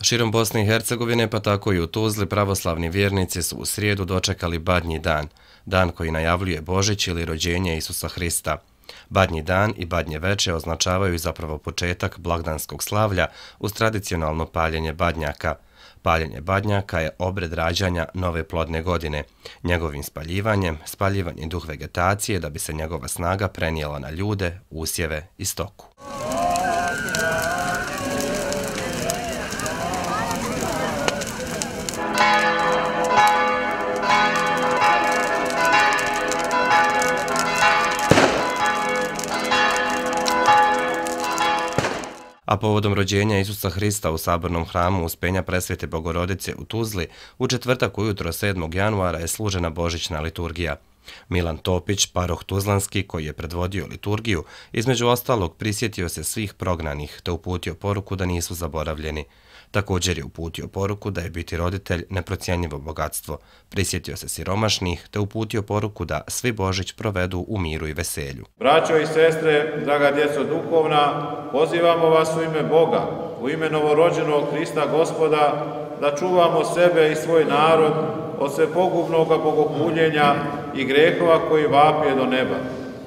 Širom Bosne i Hercegovine, pa tako i u Tuzli, pravoslavni vjernici su u srijedu dočekali Badnji dan, dan koji najavljuje Božić ili rođenje Isusa Hrista. Badnji dan i Badnje veče označavaju zapravo početak blagdanskog slavlja uz tradicionalno paljenje badnjaka. Paljenje badnjaka je obred rađanja nove plodne godine. Njegovim spaljivanjem spaljivan je duh vegetacije da bi se njegova snaga prenijela na ljude, usjeve i stoku. A povodom rođenja Isusa Hrista u Sabornom hramu Uspenja Presvete Bogorodice u Tuzli, u četvrtak ujutro 7. januara je služena božićna liturgija. Milan Topić, paroh tuzlanski koji je predvodio liturgiju, između ostalog prisjetio se svih prognanih te uputio poruku da nisu zaboravljeni. Također je uputio poruku da je biti roditelj neprocjenjivo bogatstvo, prisjetio se siromašnih te uputio poruku da svi Božić provedu u miru i veselju. Braćo i sestre, draga djeco duhovna, pozivamo vas u ime Boga, u ime novorođenog Hrista Gospoda, da čuvamo sebe i svoj narod od svepogubnog bogohuljenja i grehova koji vapije do neba.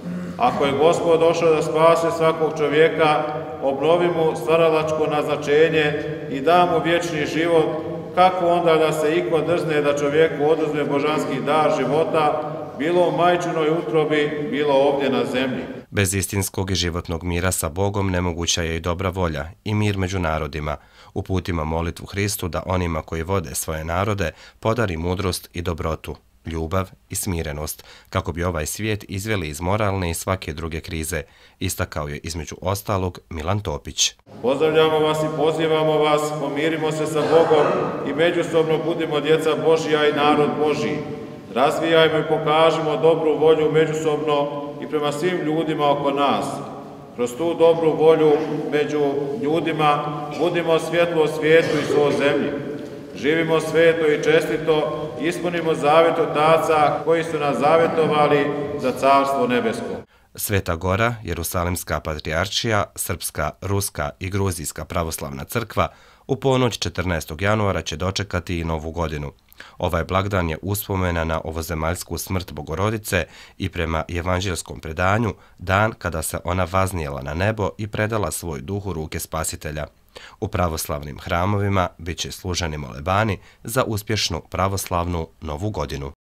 Ako je Gospod došao da spase svakog čovjeka, obnovi mu stvaralačko naznačenje i da mu vječni život, kako onda da se iko drzne da čovjeku oduzme božanski dar života, bilo u majčinoj utrobi, bilo ovdje na zemlji. Bez istinskog i životnog mira sa Bogom nemoguća je i dobra volja i mir među narodima. Uputimo molitvu Hristu da onima koji vode svoje narode podari mudrost i dobrotu, ljubav i smirenost, kako bi ovaj svijet izveli iz moralne i svake druge krize, istakao je između ostalog Milan Topić. Pozdravljamo vas i pozivamo vas, pomirimo se sa Bogom i međusobno budimo djeca Božja i narod Božji. Razvijajmo i pokažimo dobru volju međusobno i prema svim ljudima oko nas. Kroz tu dobru volju među ljudima budimo svjetlo svijetu i svoj zemlji. Živimo sveto i čestito, ispunimo zavjet otaca koji su nas zavjetovali za carstvo nebesko. Sveta Gora, Jerusalimska patrijaršija, Srpska, Ruska i Gruzijska pravoslavna crkva u ponoć 14. januara će dočekati i Novu godinu. Ovaj blagdan je uspomena na ovozemaljsku smrt Bogorodice i prema evanđelskom predanju dan kada se ona vaznijela na nebo i predala svoj duh u ruke Spasitelja. U pravoslavnim hramovima bit će služeni molebani za uspješnu pravoslavnu Novu godinu.